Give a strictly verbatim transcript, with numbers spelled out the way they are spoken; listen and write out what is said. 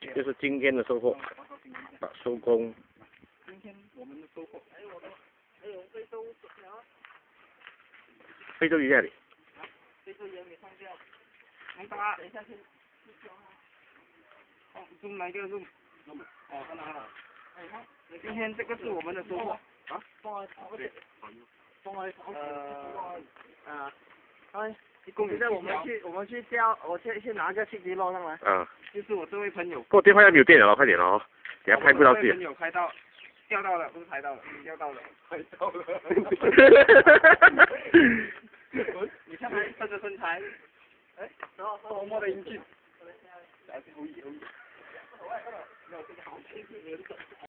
就是今天的收获，啊，收工。 今天我们的收获，哎，我们还有非洲鸟， 非洲鱼在哪里？ 非洲也没放掉，能打，等一下去，哦，zoom来一个 zoom，哦，看到了，哎，今天这个是我们的收获，啊，放在对，放在呃，啊，哎。现在我们去，我们去钓，我先先拿个气皮捞上来。 啊。 就是我这位朋友。 给我电话要没有电了，快点哦，等下拍不到自己。 朋友拍到，钓到了，不是拍到了，钓到了。拍到了。你看他他的身材，哎，然后多么的英俊。